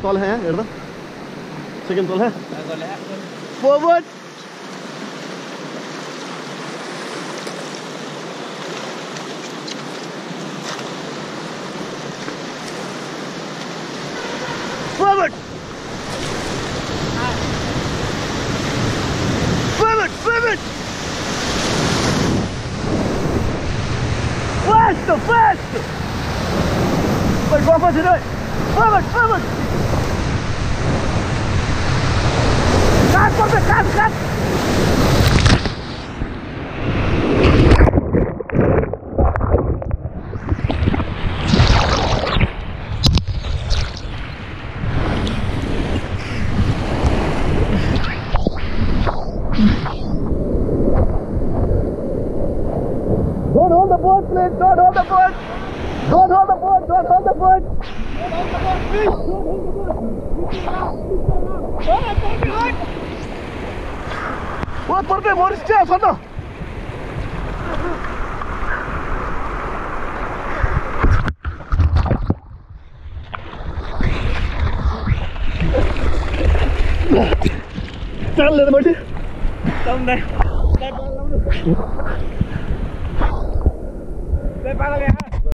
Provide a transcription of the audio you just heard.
तल है हेर्दा सेकेन्ड तल है forward forward forward forward faster faster but go for it forward forward cut Don't hold the board, please. Don't hold the board. Don't hold the board. Don't hold the board. Don't hold the board, please. Don't hold the board. Don't hold the board. What for the more stairs, Santa? Tell the body. Down there. Đây ba gaya